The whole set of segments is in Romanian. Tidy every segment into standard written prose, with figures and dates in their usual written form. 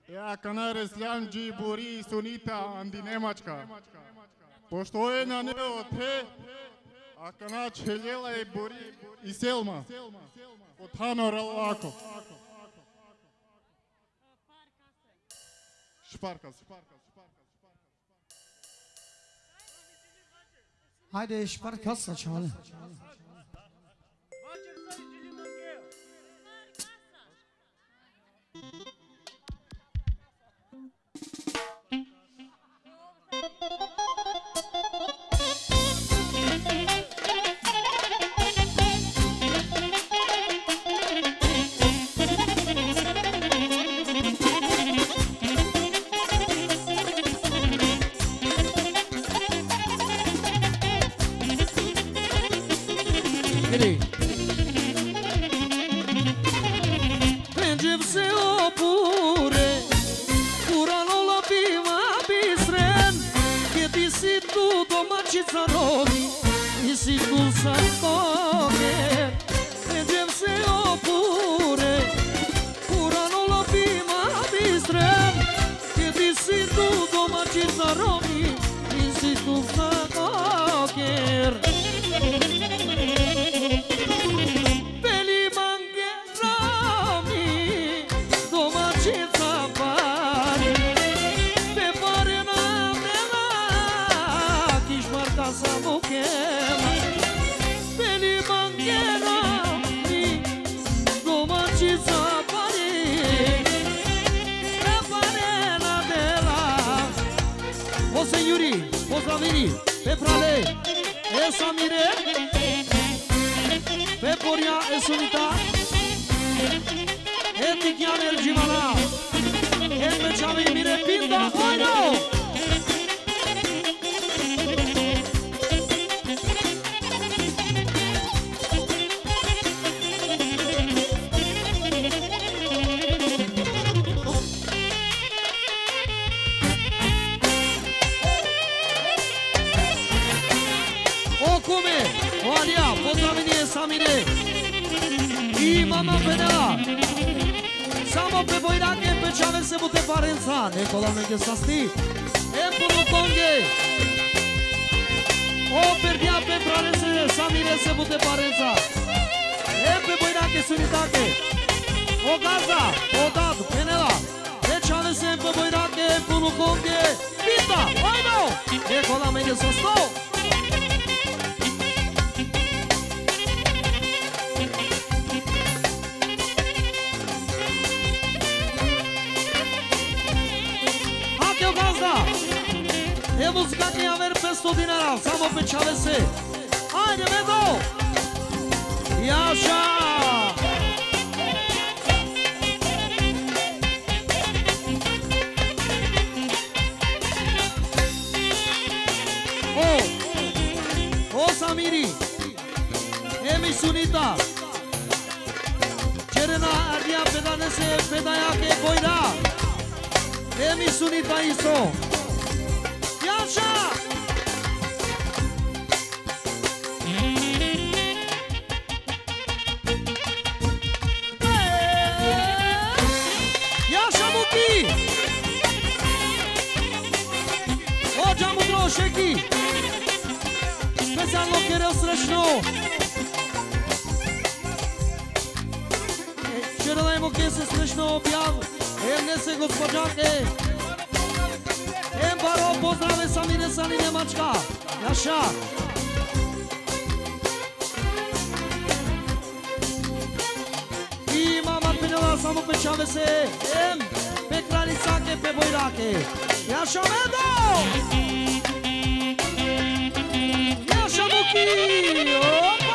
Яка нареслян джибури сунита андинемачка. Pošto je na neo te, a kana čeljela je bori i selma. Od Hanora lako. Šparkas. Haydi Sparkasa çalı. Pe Prale, e Samire, pe Poria e Sunita, e Tichian el Gimana, e pe Ceame Mire Pinda, oi no! Samire i mama Penela samo pe Boirake pe Ceave se bute parența Nicola Meghe Sasti e punu Conge o perdia pe Pralese Samire se bute parența e pe Boirake Sunitake o Gaza o Dad Penela pe Ceave se pe Boirake punu Conge Pita, oi no Nicola Meghe Sasti E muzica che aver pesto dinara, samo pe Ceavese. Haide, vedo! E așa! O Samiri, Emi Sunita, Cerena Ardia Pedanese Pedaia che Boira, Emi Sunita Iso. Așa! Ia așa, Muchi! O, geamul droșechi! Special lochereu strășnou! Cerelaj Muchi se strășnou objav! Ernese gospodžanke! Embaro, pozdrave Samire Sanine Mačka! Așa! I mama Penela samo pe Ceavese! Pe Cranițache, pe Boirache! E așa, Medo! E așa, Muchi! Opa!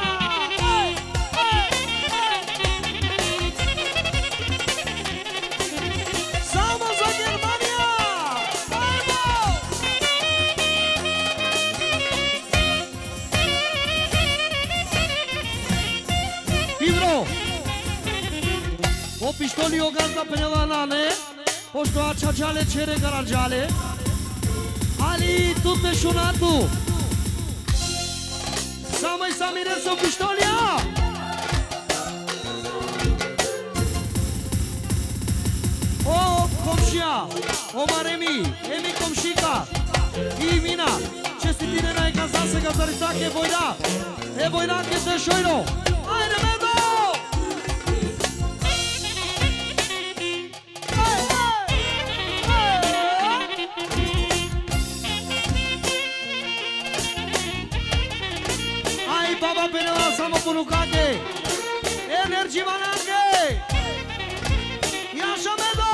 O pištoli o Gazda Penela Nane, pošto Ačačale Čere Garađale, ali tu te šunatu. Samo i Samire su pištolija! O Voida, Omaremi, Emi Comșica, Imina, čestitine na Ekazase Gazarisake Voida, Voida Kete Šojno, ajde Medo! Aj baba Penela samo ponukake, Energy Manake, Jaša Medo!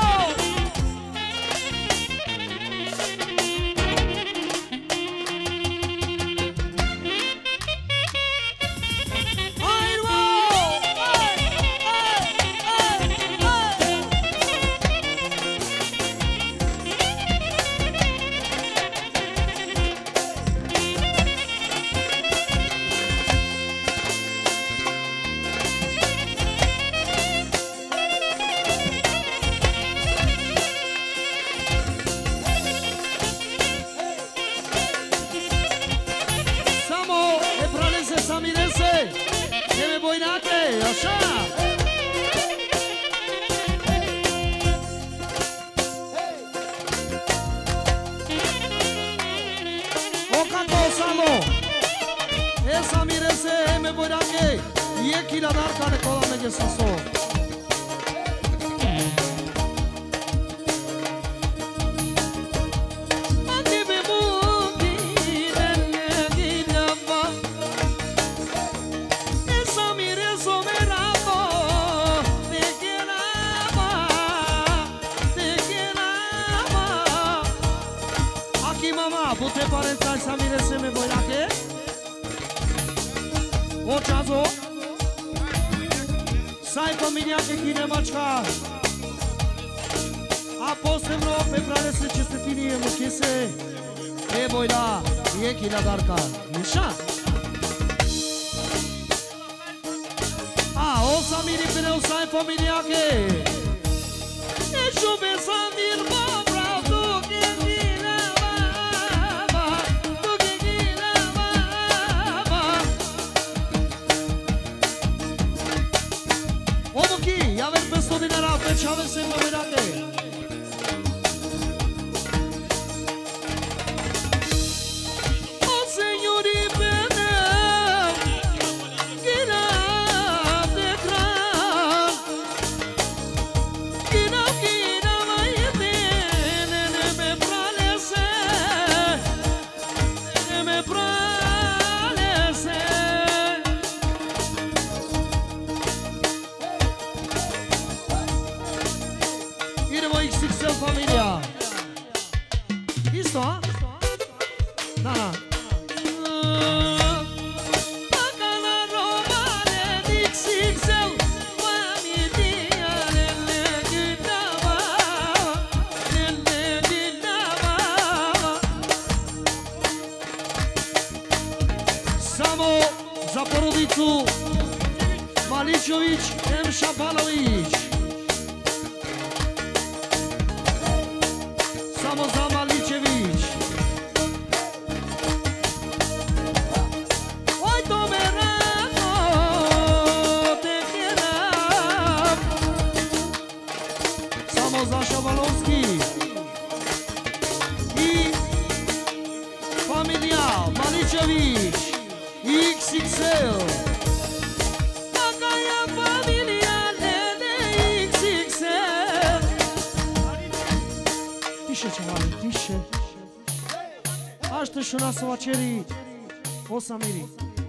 O Samiri.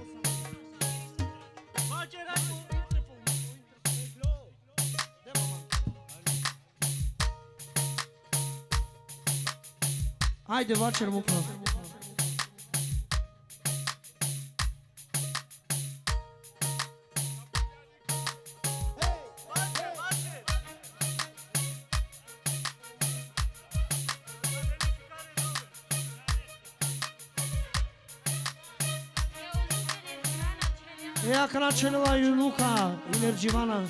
Ajde, Vačer Mukno. Ea kračenila i Luka Enerđivana.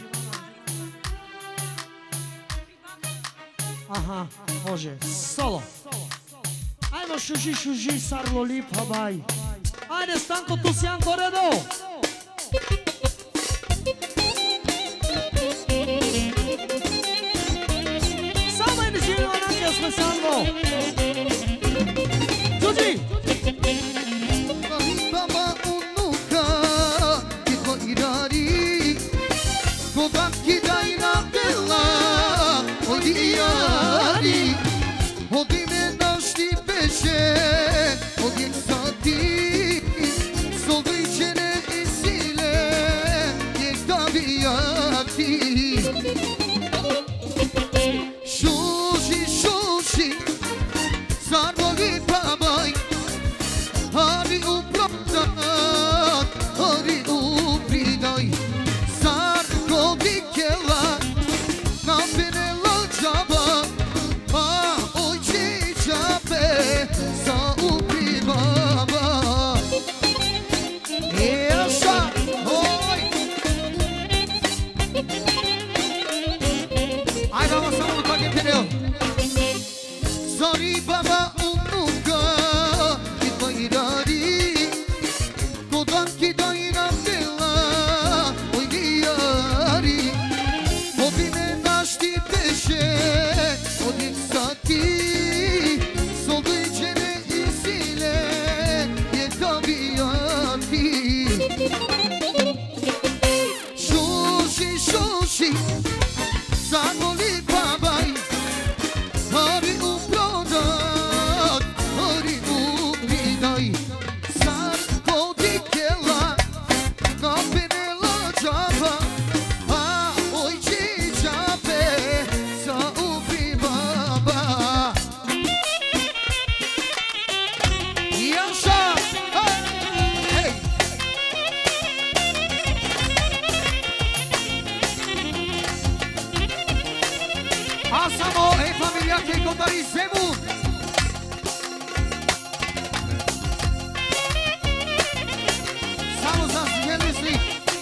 Aha, može. Solo. Ajmo šuži, Sarlo Lip, habaj. Ajde, Stanko, tu si Janko Redo. Samo Enerđivana. tabiati Shushi Sarvali babai Hari upravdat Hari upridai Sarko dikela Napenela džaba A ojči džabe Sa upribaba Ješa Oj Ajde ovo samo u takim penel Zori baba unuka I tvoji radi Kodan ki dajna bila Oj dijari Obine našti teše Odjek sati Sobličene i sile Je tabijati Šuši Zagoli babaj Hari uprodat Hari upridaj Sad podikela Napenela džaba A ojči džabe Sa upribaba Jaša Hej A samo ej familijake i kotari Zemun Samo za zvijelisli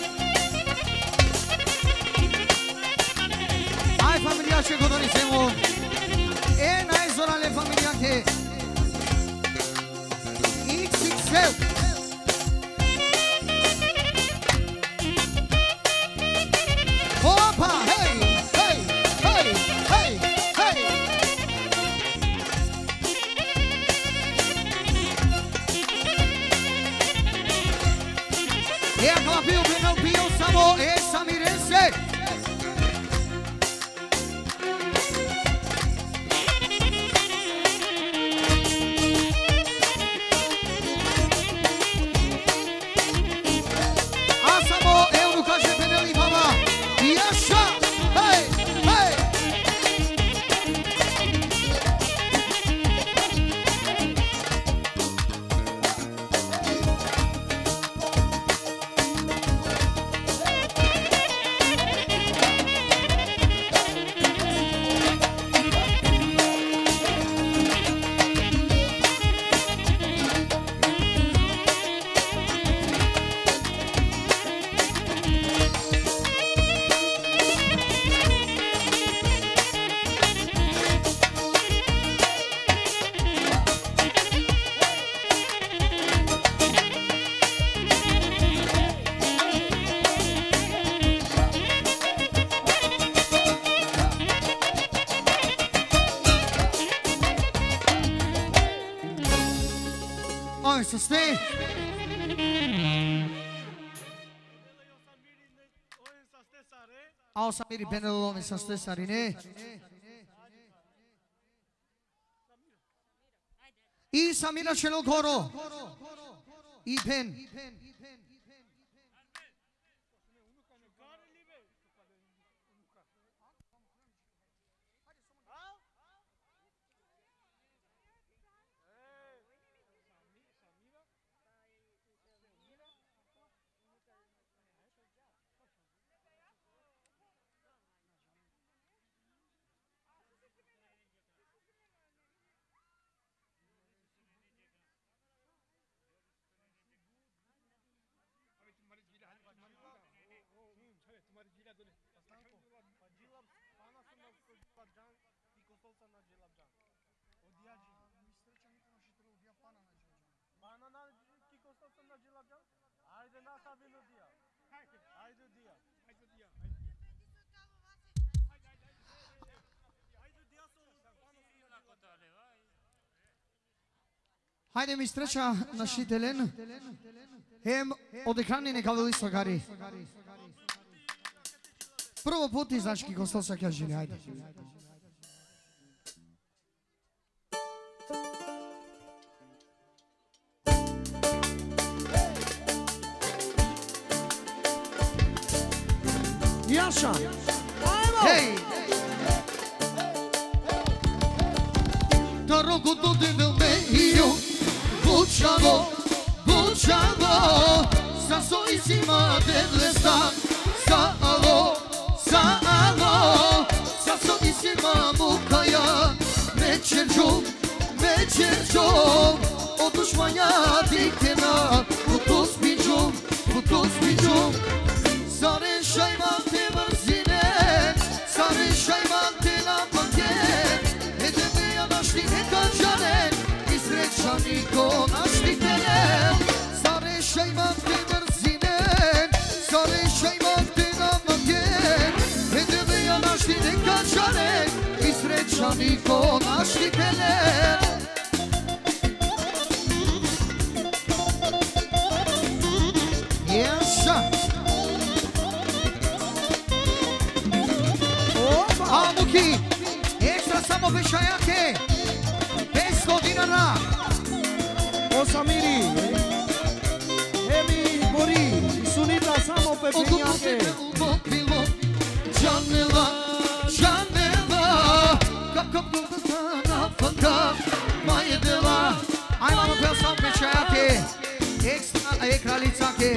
Aj familijače i kotari Zemun E najzorale familijake XXL Opa, hej, hej, hej, hej, hej E aquela pio, não pio, samo, essa mirese A samo, eu no kaže peneli mama Jaša, hej, hej Oj, sa sve A o samiri penelove sa sve sarine I samira čelo goro I pen Hajde mi streća naši Delen Hem od ekranine kavili sogari Prvo put iz Znački kostel sa kažili, hajde E așa. Hai, mă! Hei! Te rog cu tot de meu, Buciavo, Buciavo, sa soisima de lesta, sa alo, sa soisima mucaia, mecerjo, o dușmania dictena, putos pijom, sare șaimante mărzine, sare șaimante la pachet, edemea naștine canjane, isrećaniko naštitene, sare šajmante mrzine, sare šajmante na pachet, edemea naštine canjane, isrećaniko naštitene. Amuki, extra samo veșaiake, 500 dinara. O Samiri, Emi, Bori, Sunita, samo pe Peniake. Janela, kap na faka, mai e de la. Hai mă pe samo veșaiake, extra kralițake.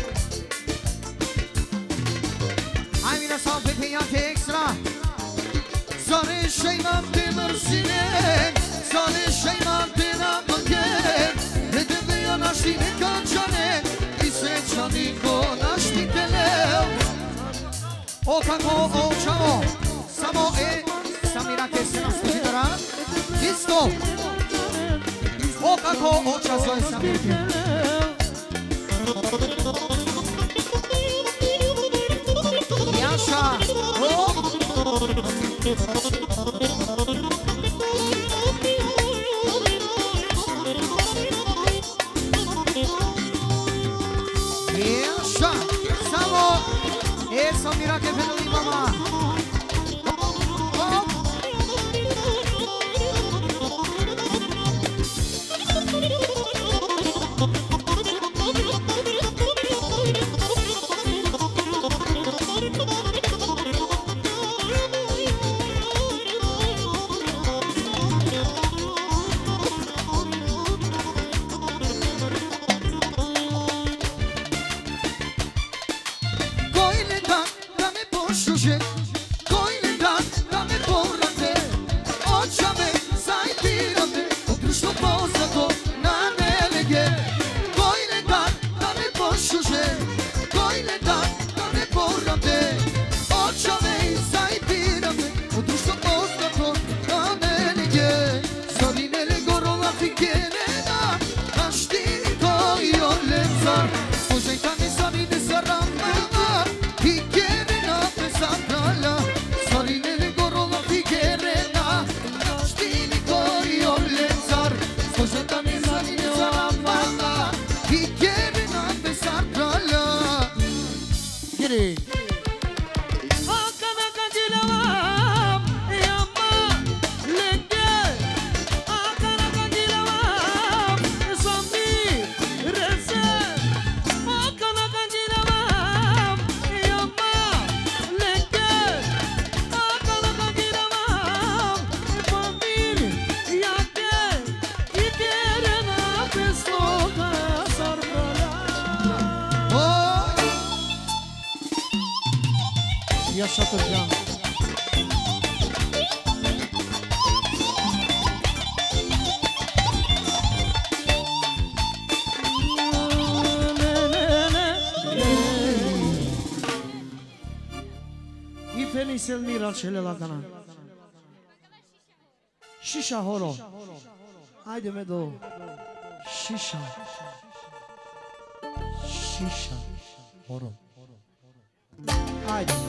Hai mine samo pe Peniake extra. Sare šajmante mrzine, sare šajmante na pachet, edemea naštine canjane, isrećaniko naštitene. O kako očamo, samo Samirake 700 dinara, isto. O kako oča zove Samirake. Jaša, Jaša, samo Samirake pentru mama. Așa târgeam. I penisel miral celălalt dana. Shisha horo. Haide medo. Shisha. Shisha horo. Haide.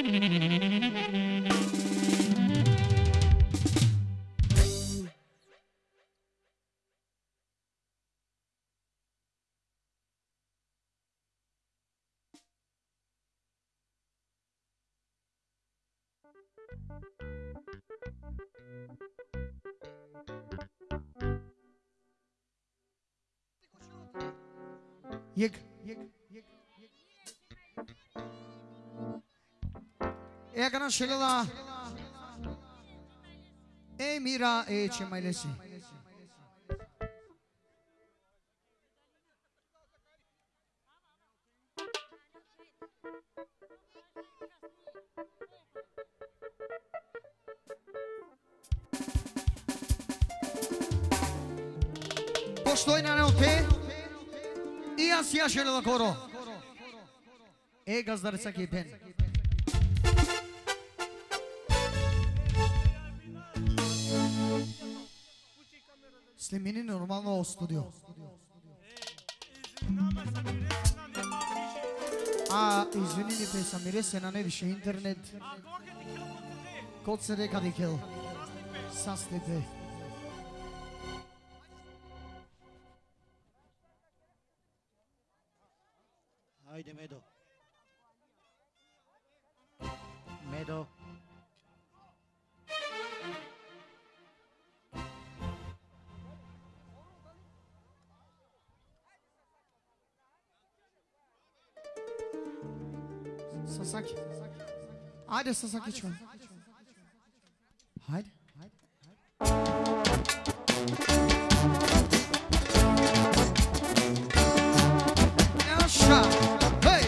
Yek. Ekana şelala. Ey mira ey çemaylesi. Postoji na neote. I аз я шелела коро. Е газдарца кипен. Снимини нормално студио. Извини пе Самире се на не више интернет. Код се река дикел. Састите. Haydi Medo. Medo. Sasaki. Haydi Sasaki çıkın. Haydi. Yaşa. Hey.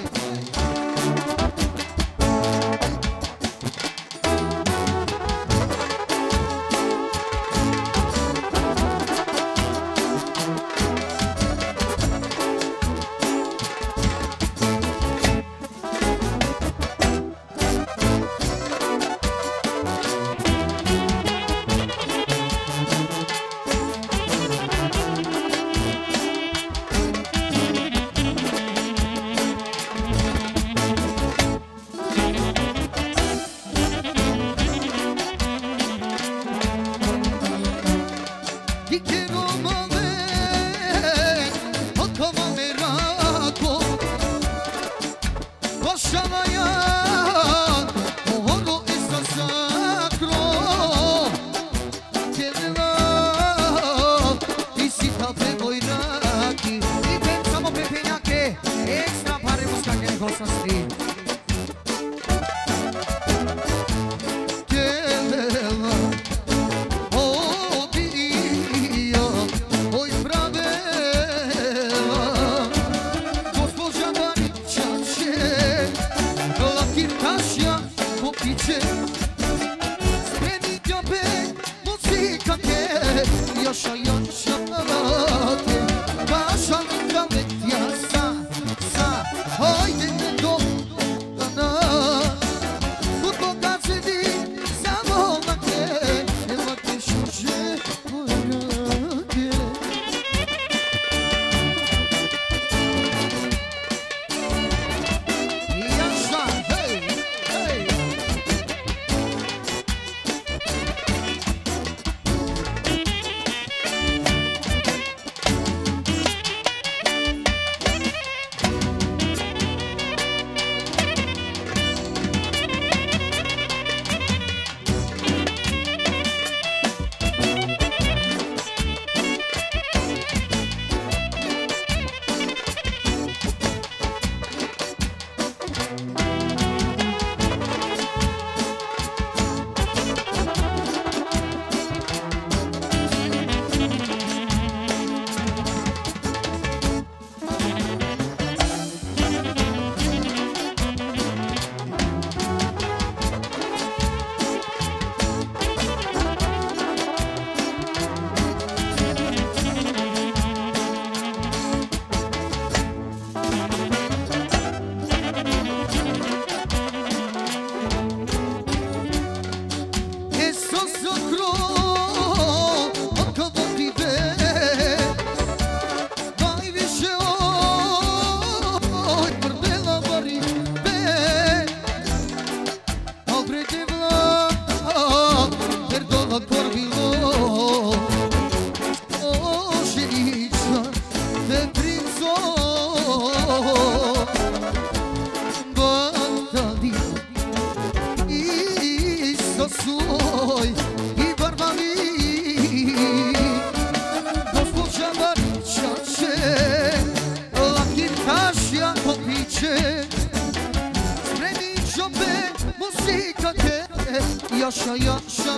Yaşa yaşa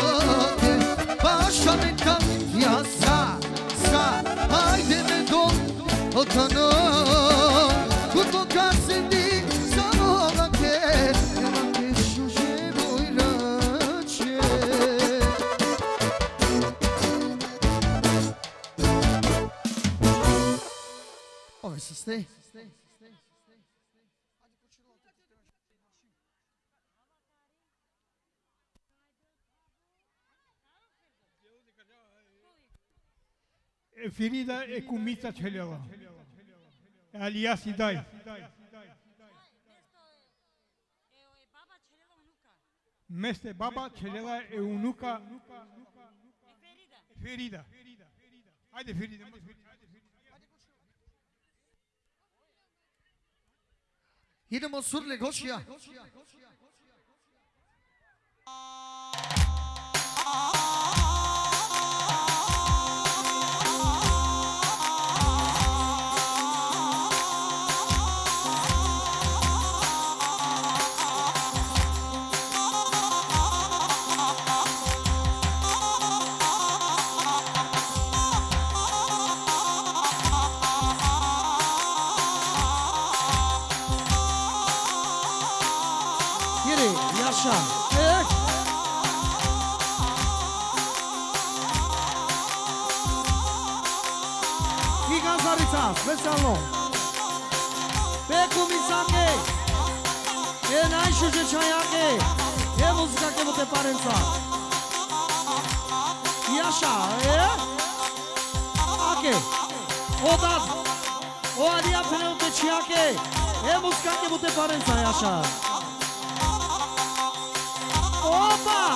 başarı kal ya sa haydi me dol otano kutlu kalsın di sana ke şuje boylaçe Ove se stay Ferida e cumița celălalt. Alias Idai. Meste baba celălalt e unuca Ferida. Haide Ferida. Yine Mansur'le Goşya. Yaşa. Giga Zarica, specijalno. Pekumicanke. Najšuže čajake. Je muzika ke bote parenca. Yaşa. Ake. Odan. O adia peneute čijake. Je muzika ke bote parenca, Yaşa. Opa!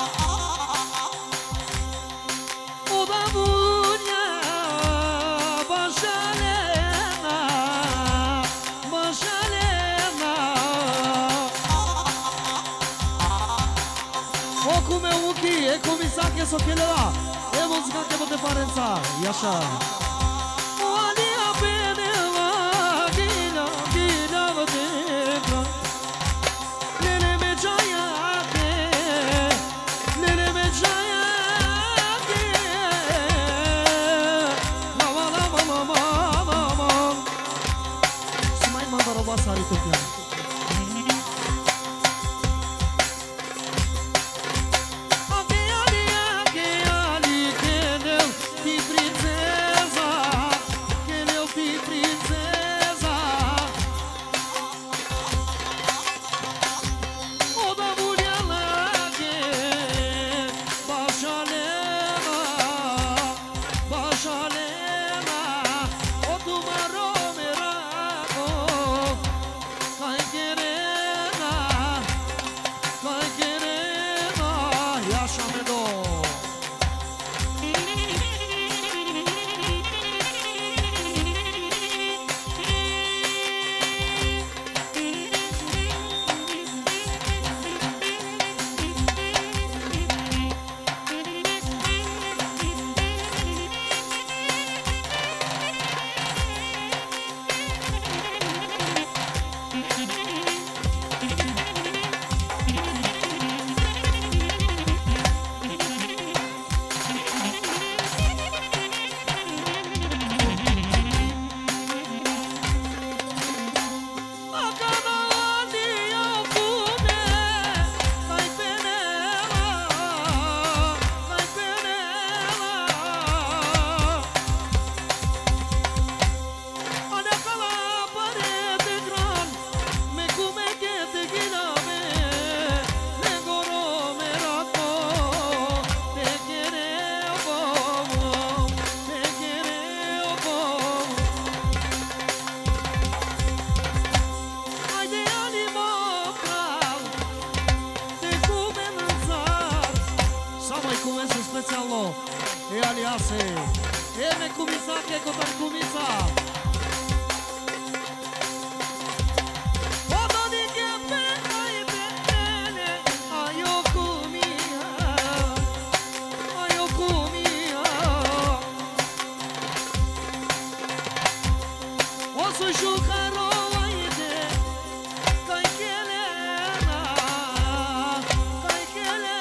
O da bunja bašalena, bašalena. O kume uki, e kumisake sokelela, e muzika ke bote parenca, Yaşa. O adia penela, gina, gina vateka, nene me čaja. Sari topiam. Kai kelena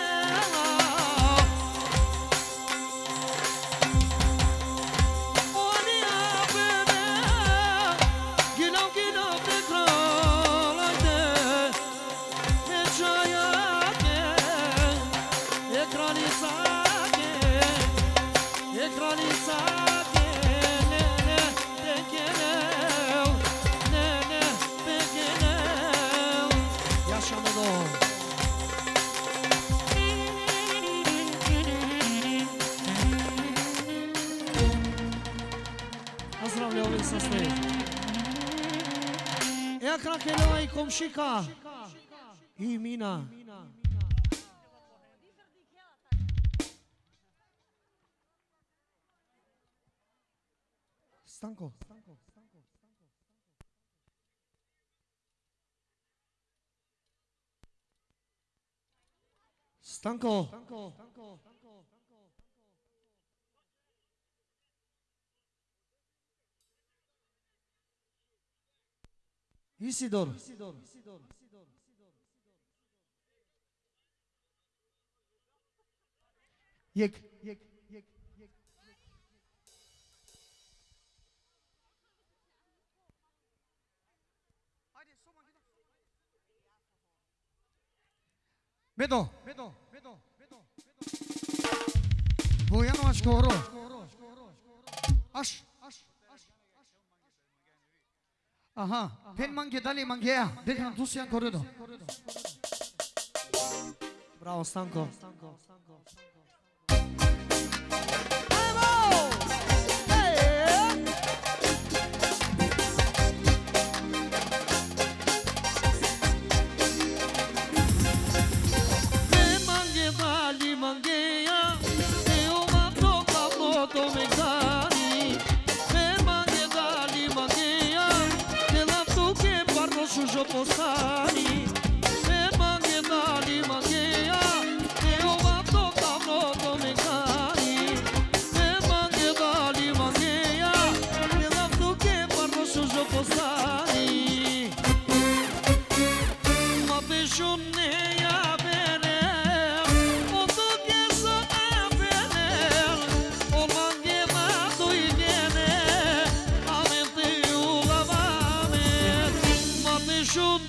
Поздравляю со стей. Я кракелева и комшика. И мина. Станко. Станко. Исидор. Jek. Medo. Bojanovac Koro. Aš. Aha. Pen mange dali mangea. Dekam Dusian Corrido. Bravo Stanko. Postani, per mangiare mangia, io vado a moto mecani, per mangiare mangia, io vado che parlo su postani, ma pescione a bere, o tu che so a bere, o mangiava tu viene, a mente io lavame, ma pescione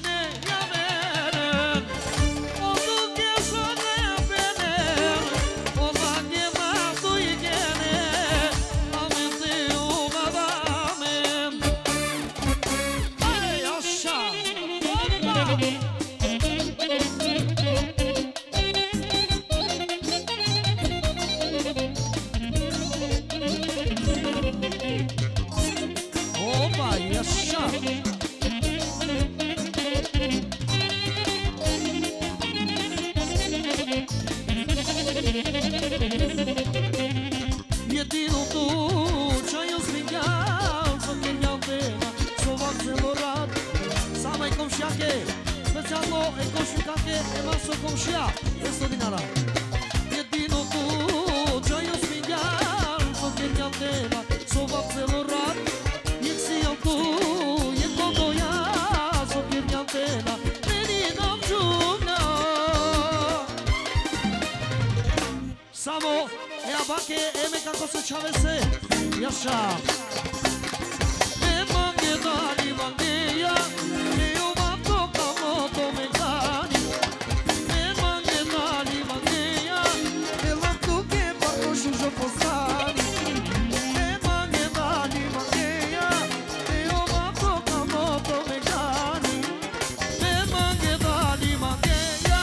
Samo, ja bake, eme kako se čavese, jaša. Ne mange dani mangeja, ne ovam toka moto mekani. Ne mange dani mangeja, ne lam tuke parko šužo postani. Ne mange dani mangeja, ne ovam toka moto mekani. Ne mange dani mangeja.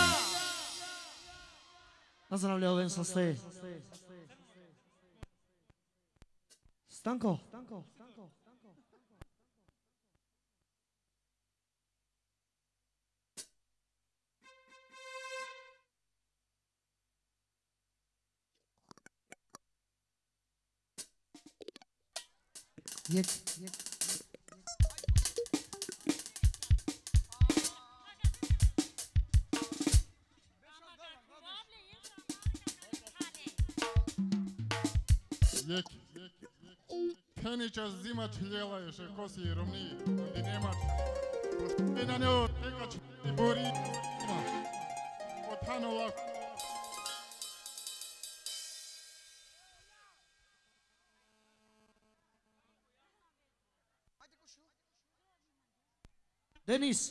Pozdravljam sa ste. Stanko. Jek. Peničas zima čljela je še kosi i romni, i nemač. Pošto na njoj tekač i bori ima. Otano lako. Denis.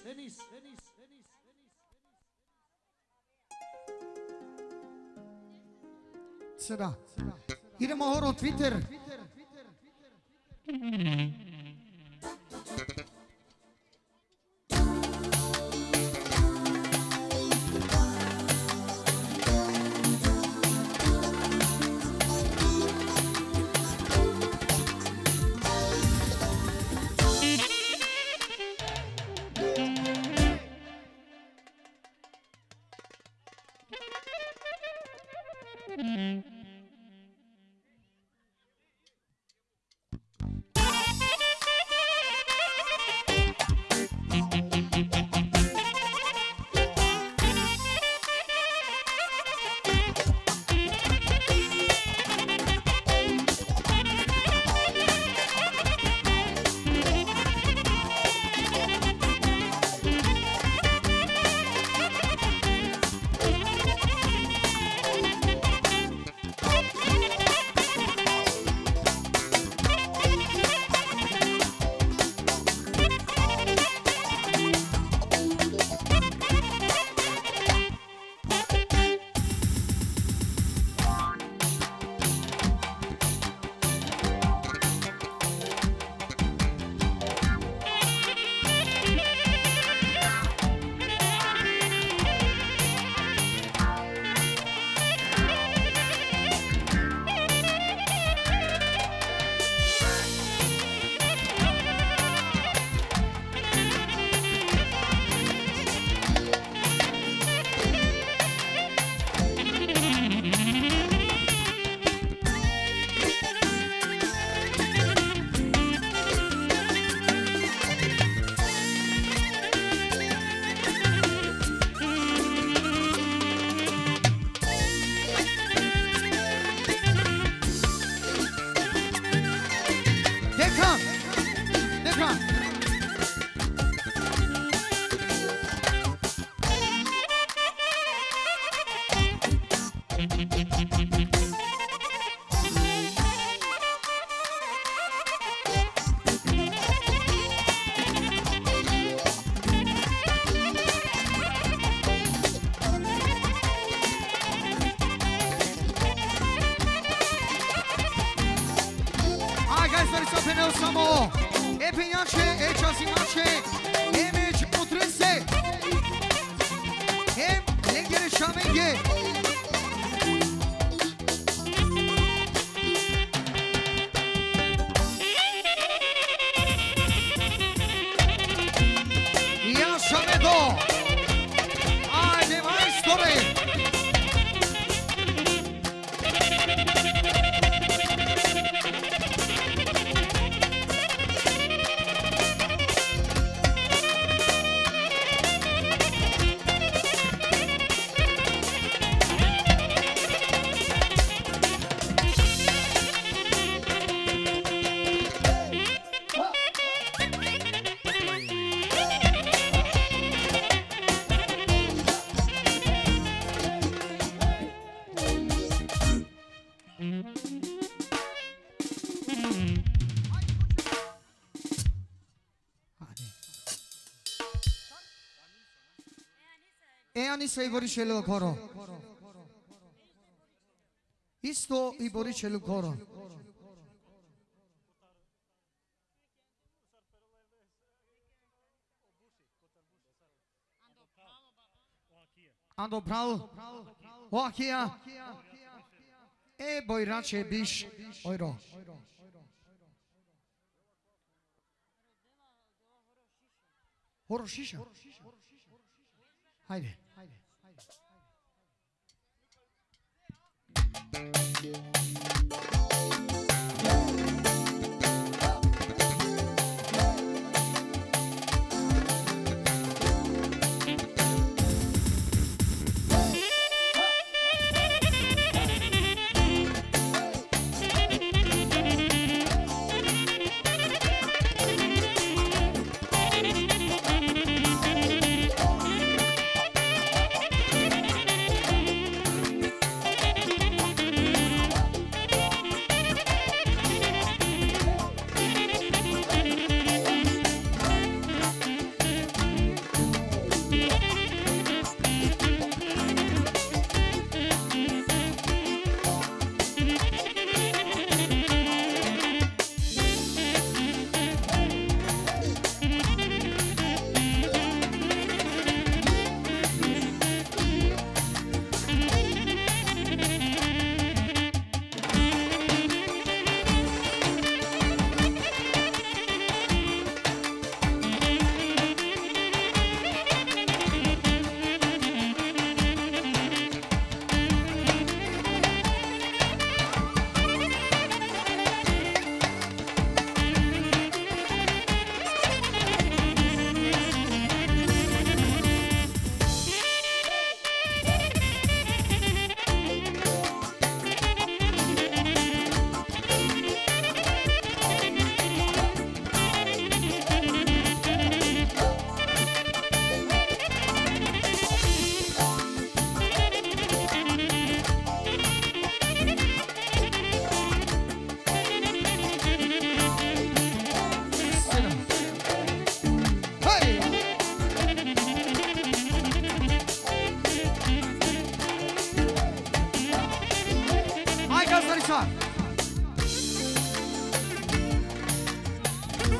Sada. Idemo horo Twitter. Sei voricelo coro. Isto i voricelo coro. Ando bravo. Oakia. E boirace bish oiro. Horoshisha. Haydi.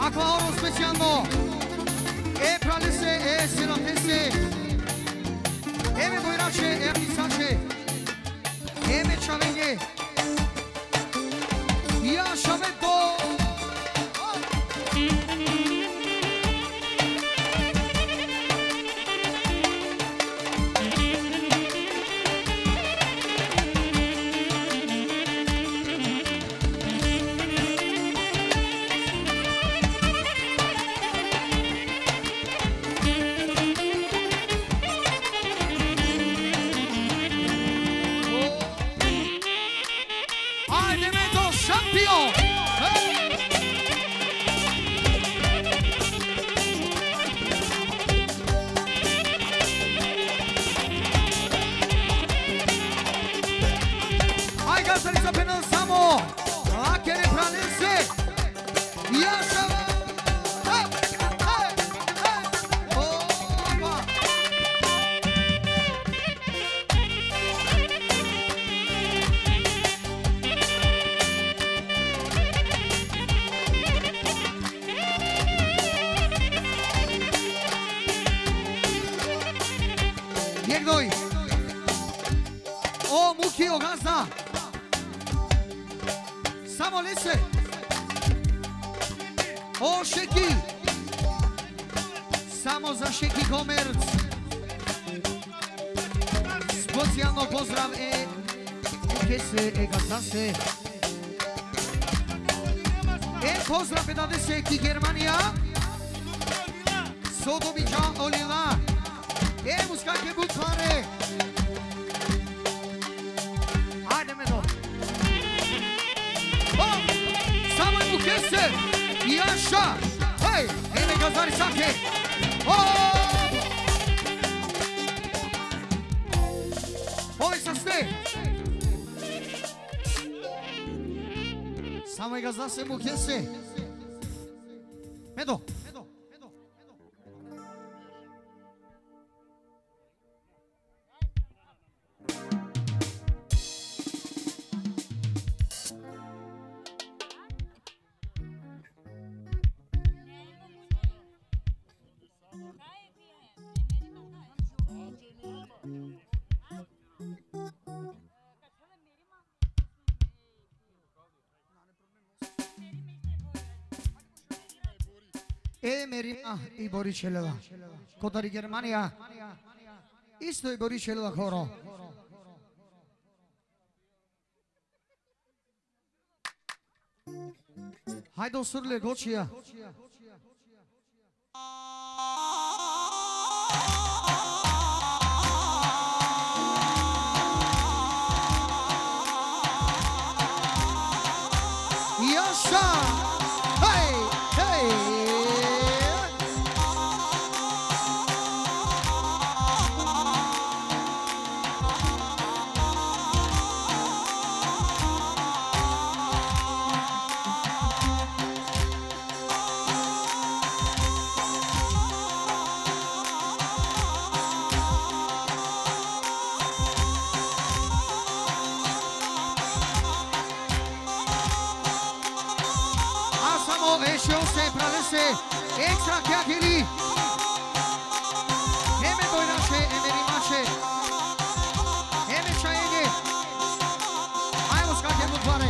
Acum oro specialno. E pralese, e silatese. E me boirace, e apisace. E me ciaveghe. Ia șaveto. Pozdrav pe dadese ki Germania. Sodovica Olila. E muzica che buttare. Haide Medo. Oh, samo je mukese. I așa. Hei, ene gazari sake. Oh! Oi să ste. Samo je gazdase mukese. Medo. E Merina i Boricelela. Kotari Germania. Isto i Boricelela koro. Hajde osurle Gočija. Jaša! Hej, hej! Extra chiacchieri e me boirace e me rimace e me ciaeghe hai uno scacchi a buttare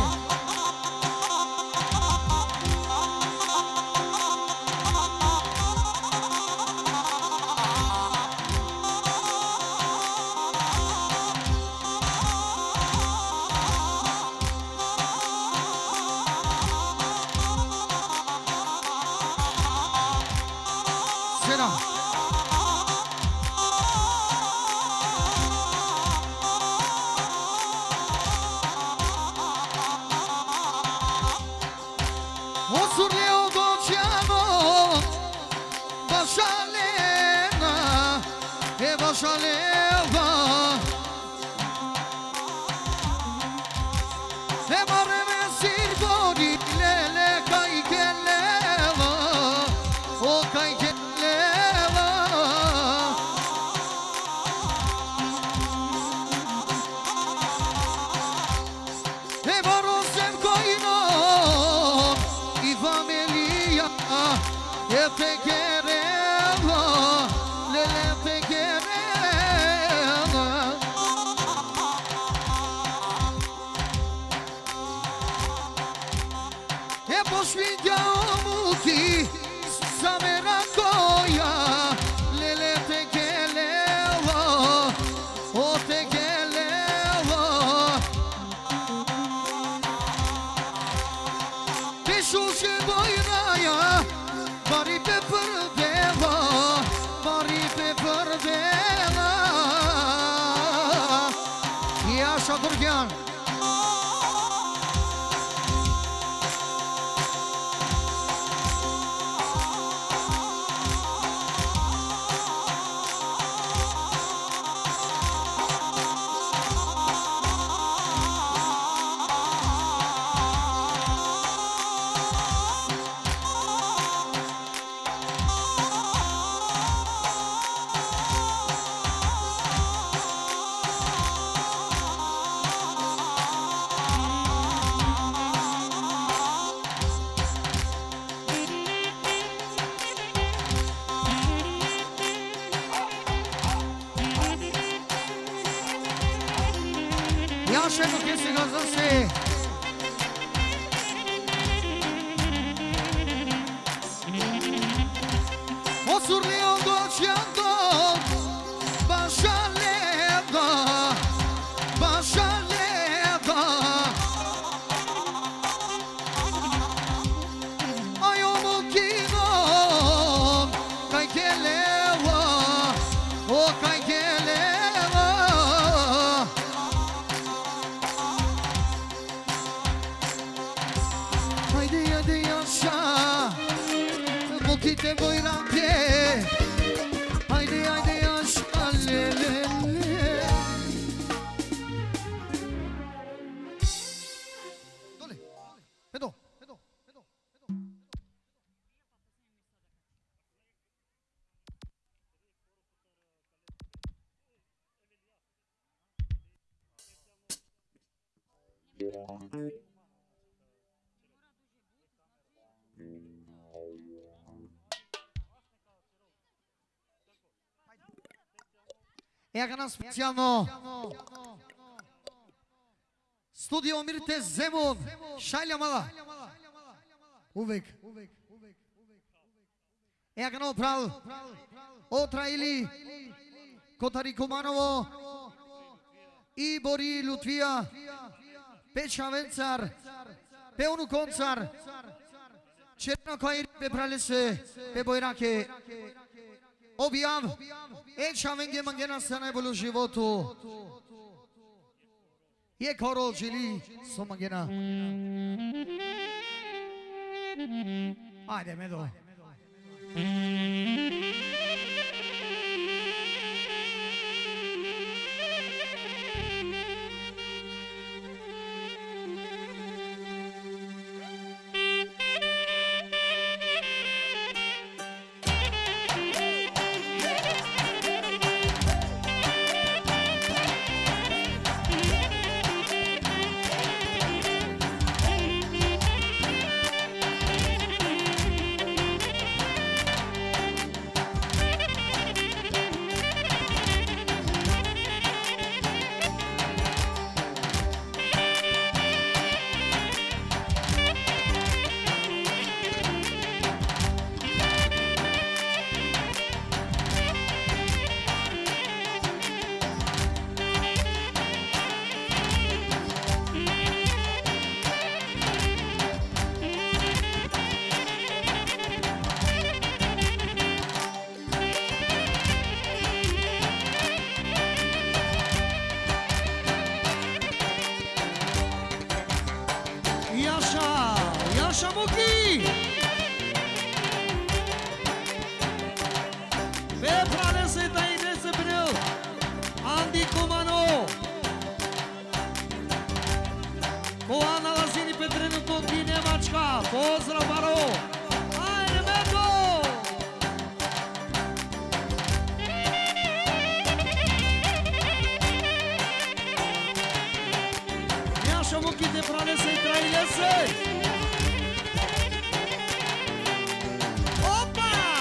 te queremos, lele te queremos. E poświęciamu ci zamera koja, lele te queremos, o te queremos. Te şuşe boynaya, bari pe pırdeva, bari pe pırdeva. Yaşa Durgan. Yaşa bu kesi gazası. Osurluyor doçyando, başa leda, başa leda. Ay omu kinon, kay keleva, o kay keleva. Haydi haydi yaşa, bu kite boyrante. Haydi haydi yaşa lele. Dole, pedo, pedo, pedo, pedo. Яка нам специално студио Мирте Земун, Шайля Мала. Увек. Яка нам прав Отра Или Котари Куманово и Бори Лутвия, Печа Венцар, Пеуну Концар, Черна Каир Пепралесе, Пебойраке. Обяв, ечавенге мангена се најболу животу. Е корол жили со мангена. Ајде, Медо. Pozdrav, Baro! Ajde, Medo! Jaša Muki te pranese i trajlese! Opa!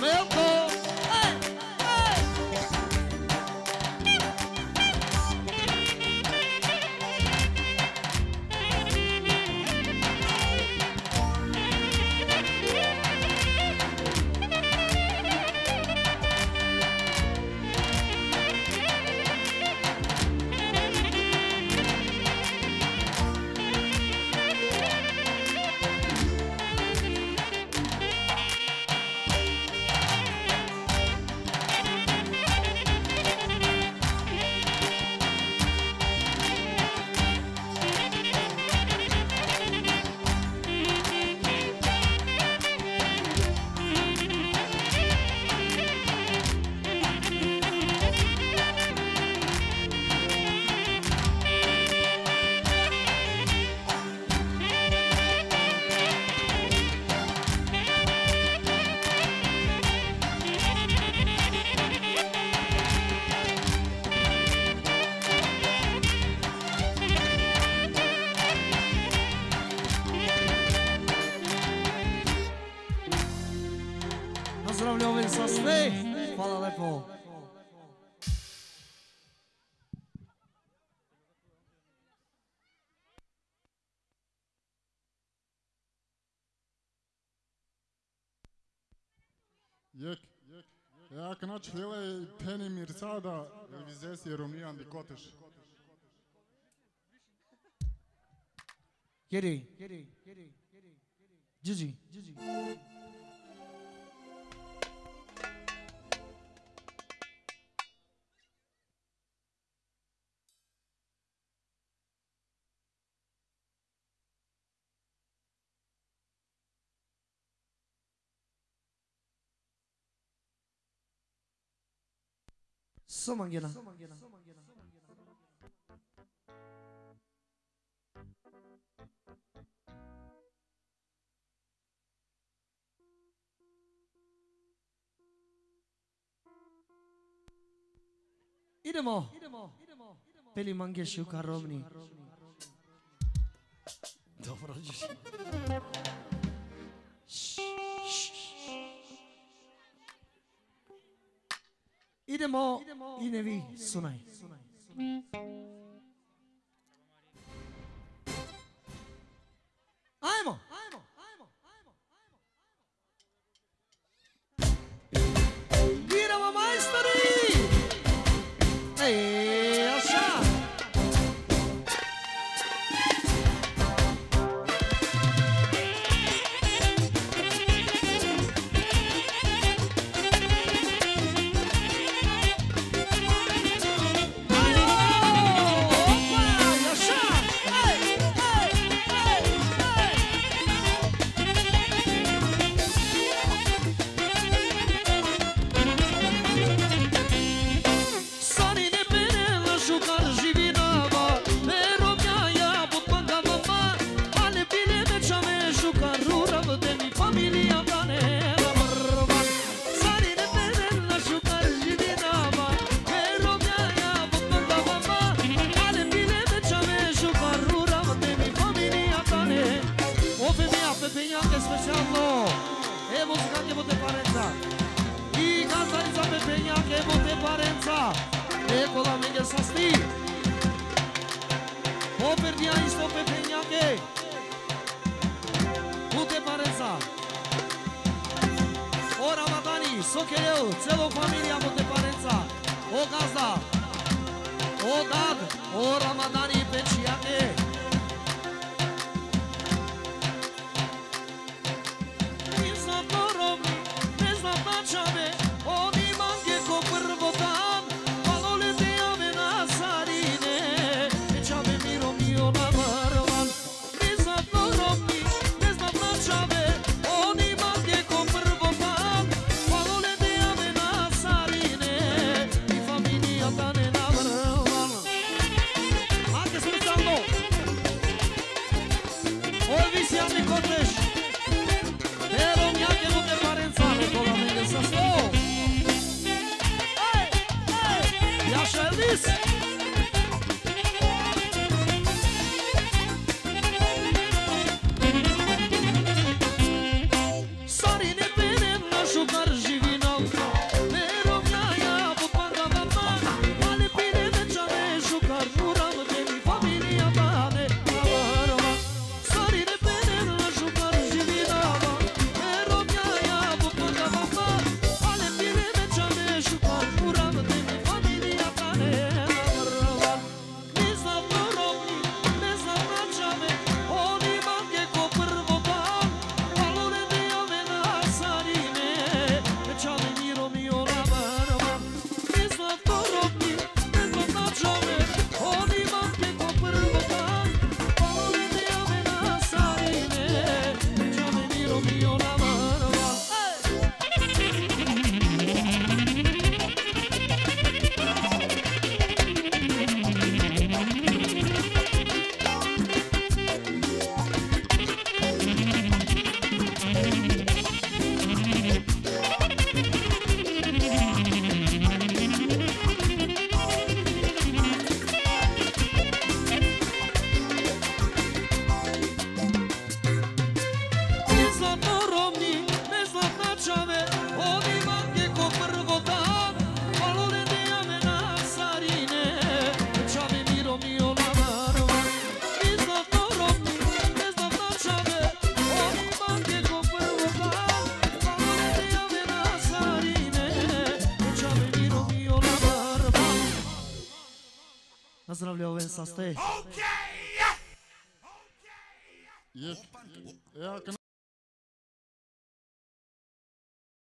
Melko, hey, hey. Nazdravljam sa sve. Hvala lepo. Jak načele teni mirsada vizesi Romijan di Koteš. Geri. Gigi. Somangena. Idemo. Peli Mangeshu Karomni. Dobro dziś. Idemo i ne vi, sunaj. Ajmo. Idemo majstori! Ej, aša! Specijalno, e muzica che vote parenza, i canzanița pe peña che vote parența, e con la media sasti, o perdia isto pe peña che vote parența, o Ramadani, so che eu, celo familia vote parența, o gazda, o dad, o Ramadani pe ciache. Anche sul saldo поздравлявам с те. Ек,